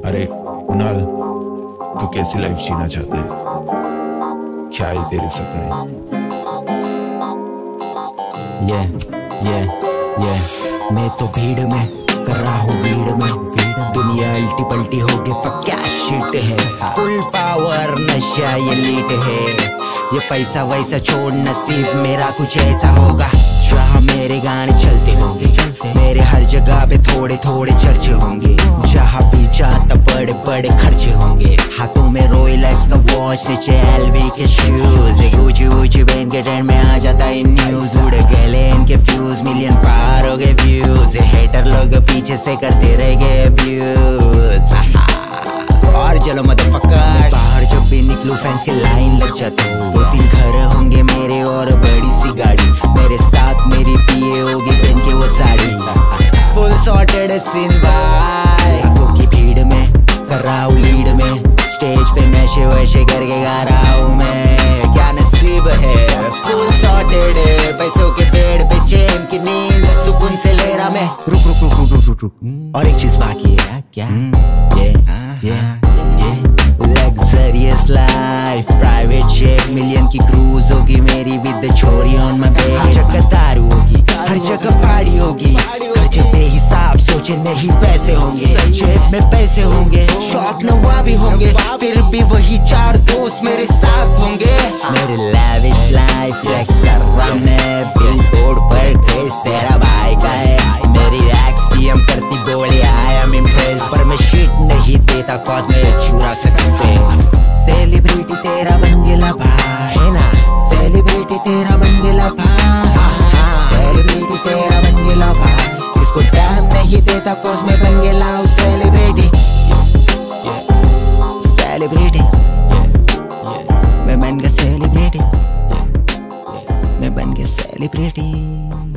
अरे कुणाल, तू कैसी लाइफ जीना चाहता है? क्या है तेरे सपने? ये मैं तो भीड़ में कर रहा हूँ भीड़ में दुनिया अल्टी पल्टी हो गई, fuck क्या shit है। फुल पावर नशा ये लीड है, ये पैसा वैसा छोड़ नसीब मेरा कुछ ऐसा होगा जहाँ मेरे गाने चलते होंगे। मेरे हर जगह पे थोड़े थोड़े चर्चे होंगे, जहाँ भी जाता बड़े बड़े खर्चे होंगे। हाथों में रोलेक्स का वॉच, नीचे एलवी के शूज, ऊंची ऊंची बहन के ट्रेंड में आ जाता है न्यूज। उड़ गए इनके फ्यूज, मिलियन पार हो गए व्यूज, हेटर लोग पीछे से करते रह गए अब्यूज। और चलो मदरफकर, बाहर जब भी निकलूं फैंस के लाइन लग जाते। 2-3 घर होंगे मेरे और बड़ी सी गाड़ी, मेरे साथ मेरी पिए होगी पहन के वो sari. Full sorted scene bye, आंखों की भीड़ में कर रहा हूँ लीड में, स्टेज पे नशे वैशे करके गा रहा हूँ मैं। क्या नसीब है, फुल सॉर्टेड है, पैसों के पेड़ पे चैन की नींद सुकून से ले रहा मैं। रुक रुक रुक रुक रुक रुक, और एक चीज बाकी है क्या? Luxurious life, private jet, million की क्रूज होगी मेरी with the छोरी on my bed। हर जगह दारू होगी, हर जगह पार्टी होगी, खर्चे बेहिसाब सोचे नहीं पैसे होंगे, जेब में पैसे होंगे, शौक नवाबी होंगे, फिर भी वही 4 दोस्त मेरे साथ होंगे। मेरी lavish life flex कर रहा मैं, बिलबोर्ड पर क्रेज तेरा भाई का है। मेरी एक्स DM करती बोली I am impressed, पर मैं shit नहीं देता cause मैं छुरा सक्सेस। सेलिब्रिटी तेरा बन गेला भाई है ना, सेलिब्रिटी तेरा बन गेला भाई, सेलिब्रिटी तेरा बन गेला भाई, इसको टाइम नहीं देता cause मैं बन गेला हूँ सेलिब्रिटी। सेलिब्रिटी मैं बन गया सेलिब्रिटी, मैं बन गया सेलिब्रिटी।